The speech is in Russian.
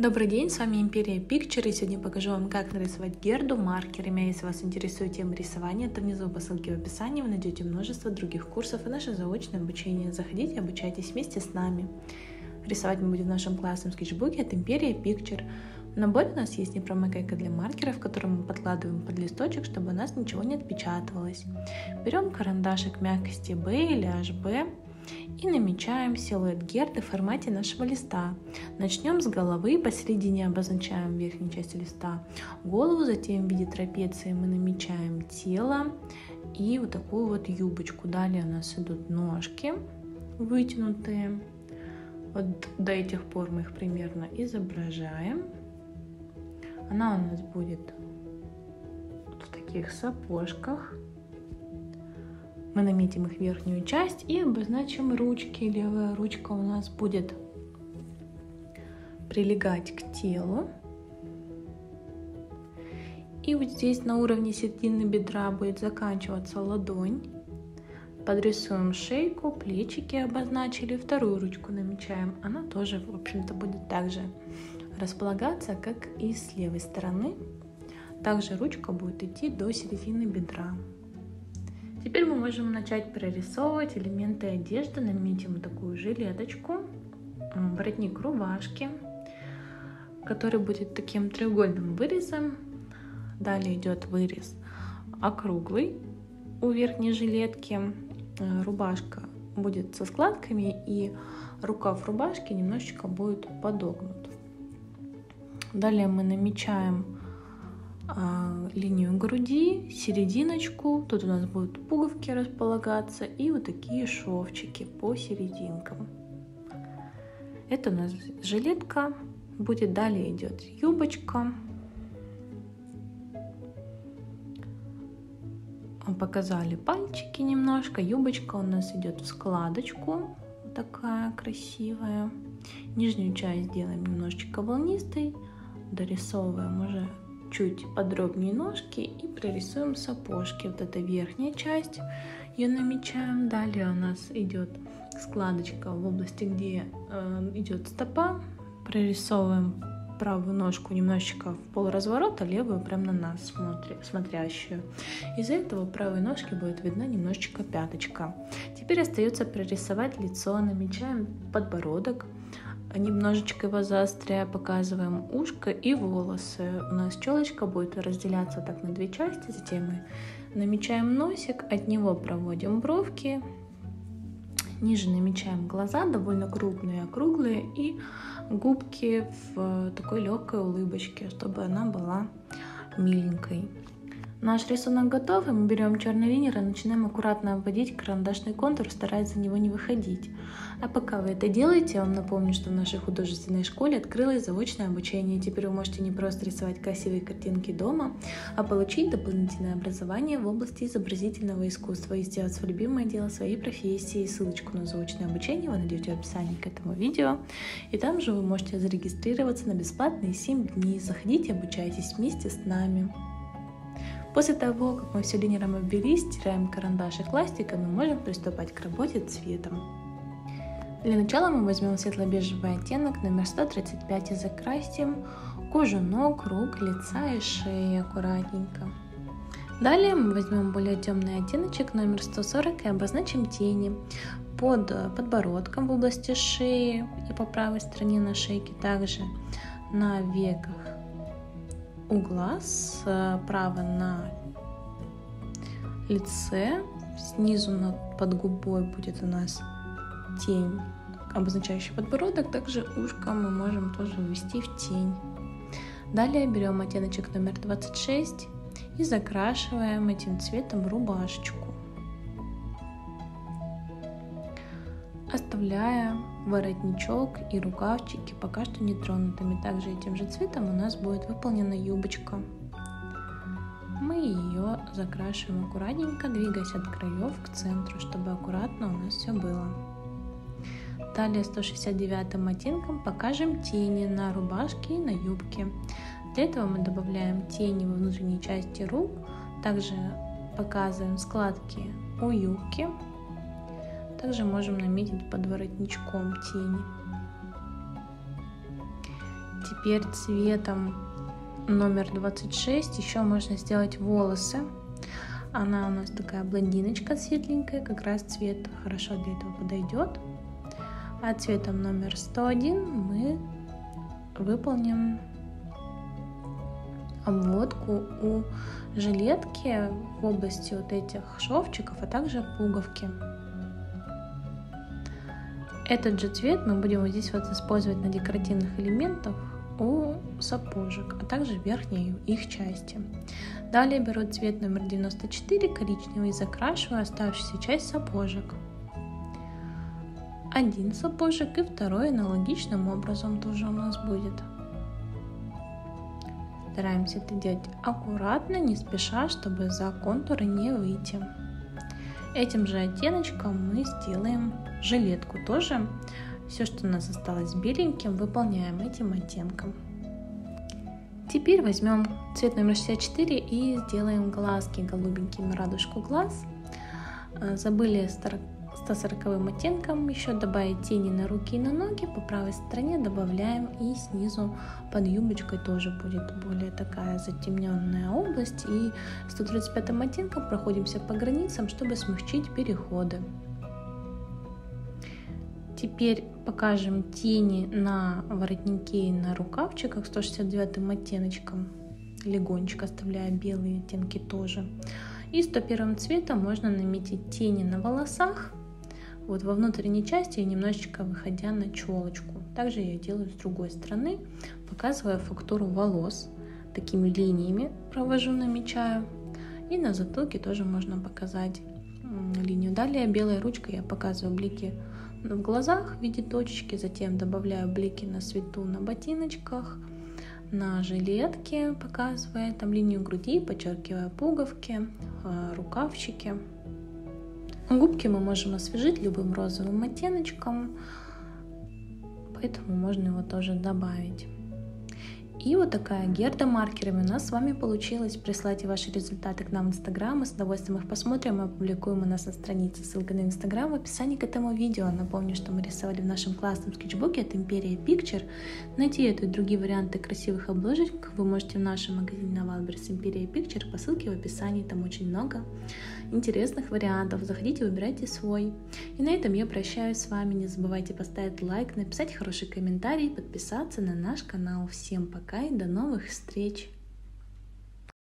Добрый день, с вами Империя Picture, и сегодня покажу вам, как нарисовать герду маркерами. Если вас интересует тема рисования, то внизу по ссылке в описании вы найдете множество других курсов и наше заочное обучение. Заходите, обучайтесь вместе с нами. Рисовать мы будем в нашем классном скетчбуке от Империя Picture. В наборе у нас есть непромокайка для маркеров, которую мы подкладываем под листочек, чтобы у нас ничего не отпечатывалось. Берем карандашик мягкости B или HB и намечаем силуэт герды в формате нашего листа. Начнем с головы, посередине обозначаем в верхней части листа голову, затем в виде трапеции мы намечаем тело и вот такую вот юбочку. Далее у нас идут ножки вытянутые. Вот до этих пор мы их примерно изображаем. Она у нас будет в таких сапожках. Мы наметим их верхнюю часть и обозначим ручки. Левая ручка у нас будет прилегать к телу. И вот здесь на уровне середины бедра будет заканчиваться ладонь. Подрисуем шейку, плечики обозначили. Вторую ручку намечаем. Она тоже, в общем-то, будет также располагаться, как и с левой стороны. Также ручка будет идти до середины бедра. Теперь мы можем начать прорисовывать элементы одежды. Наметим такую жилеточку, воротник рубашки, который будет таким треугольным вырезом. Далее идет вырез округлый у верхней жилетки. Рубашка будет со складками, и рукав рубашки немножечко будет подогнут. Далее мы намечаем линию груди, серединочку. Тут у нас будут пуговки располагаться и вот такие шовчики по серединкам. Это у нас жилетка будет. Далее идет юбочка. Показали пальчики немножко. Юбочка у нас идет в складочку, вот такая красивая. Нижнюю часть делаем немножечко волнистой, дорисовываем уже чуть подробнее ножки и прорисуем сапожки. Вот эта верхняя часть, ее намечаем. Далее у нас идет складочка в области, где идет стопа. Прорисовываем правую ножку немножечко в полуразворота, левую прямо на нас смотрящую. Из-за этого правой ножки будет видна немножечко пяточка. Теперь остается прорисовать лицо. Намечаем подбородок, немножечко его заостряя, показываем ушко и волосы. У нас челочка будет разделяться так на две части. Затем мы намечаем носик, от него проводим бровки. Ниже намечаем глаза, довольно крупные, округлые, и губки в такой легкой улыбочке, чтобы она была миленькой. Наш рисунок готов, и мы берем черный линер и начинаем аккуратно обводить карандашный контур, стараясь за него не выходить. А пока вы это делаете, я вам напомню, что в нашей художественной школе открылось заочное обучение. Теперь вы можете не просто рисовать красивые картинки дома, а получить дополнительное образование в области изобразительного искусства и сделать свое любимое дело своей профессии. Ссылочку на заочное обучение вы найдете в описании к этому видео. И там же вы можете зарегистрироваться на бесплатные 7 дней. Заходите, обучайтесь вместе с нами. После того, как мы все линером обвели, стираем карандашик пластиком и можем приступать к работе цветом. Для начала мы возьмем светло-бежевый оттенок номер 135 и закрасим кожу ног, рук, лица и шеи аккуратненько. Далее мы возьмем более темный оттеночек номер 140 и обозначим тени под подбородком в области шеи и по правой стороне на шейке, также на веках у глаз, справа на лице, снизу под губой будет у нас тень, обозначающая подбородок. Также ушко мы можем тоже ввести в тень. Далее берем оттеночек номер 26 и закрашиваем этим цветом рубашечку, оставляя воротничок и рукавчики пока что нетронутыми. Также этим же цветом у нас будет выполнена юбочка. Мы ее закрашиваем аккуратненько, двигаясь от краев к центру, чтобы аккуратно у нас все было. Далее 169 оттенком покажем тени на рубашке и на юбке. Для этого мы добавляем тени во внутренней части рук, также показываем складки у юбки. Также можем наметить под воротничком тени. Теперь цветом номер 26 еще можно сделать волосы. Она у нас такая блондиночка светленькая, как раз цвет хорошо для этого подойдет. А цветом номер 101 мы выполним обводку у жилетки в области вот этих шовчиков, а также пуговки. Этот же цвет мы будем вот здесь вот использовать на декоративных элементах у сапожек, а также верхней их части. Далее беру цвет номер 94, коричневый, и закрашиваю оставшуюся часть сапожек. Один сапожек и второй аналогичным образом тоже у нас будет. Стараемся это делать аккуратно, не спеша, чтобы за контуры не выйти. Этим же оттеночком мы сделаем жилетку тоже. Все, что у нас осталось беленьким, выполняем этим оттенком. Теперь возьмем цвет номер 64 и сделаем глазки голубенькими, радужку глаз. Забыли 140 оттенком еще добавить тени на руки и на ноги. По правой стороне добавляем, и снизу под юбочкой тоже будет более такая затемненная область. И 135 оттенком проходимся по границам, чтобы смягчить переходы. Теперь покажем тени на воротнике и на рукавчиках 169 оттеночком, легонечко оставляя белые оттенки тоже. И 101 цветом можно наметить тени на волосах, вот во внутренней части, немножечко выходя на челочку. Также я делаю с другой стороны, показывая фактуру волос, такими линиями провожу, намечаю. И на затылке тоже можно показать линию. Далее белой ручкой я показываю блики в глазах в виде точечки, затем добавляю блики на свету на ботиночках, на жилетке, показывая там линию груди, подчеркивая пуговки, рукавчики. Губки мы можем освежить любым розовым оттеночком, поэтому можно его тоже добавить. И вот такая герда маркерами у нас с вами получилась. Присылайте ваши результаты к нам в Инстаграм, мы с удовольствием их посмотрим и опубликуем у нас на странице. Ссылка на Инстаграм в описании к этому видео. Напомню, что мы рисовали в нашем классном скетчбуке от Imperia Picture. Найти эту и другие варианты красивых обложек вы можете в нашем магазине на Wildberries Imperia Picture по ссылке в описании. Там очень много интересных вариантов. Заходите, выбирайте свой. И на этом я прощаюсь с вами. Не забывайте поставить лайк, написать хороший комментарий, подписаться на наш канал. Всем пока и до новых встреч!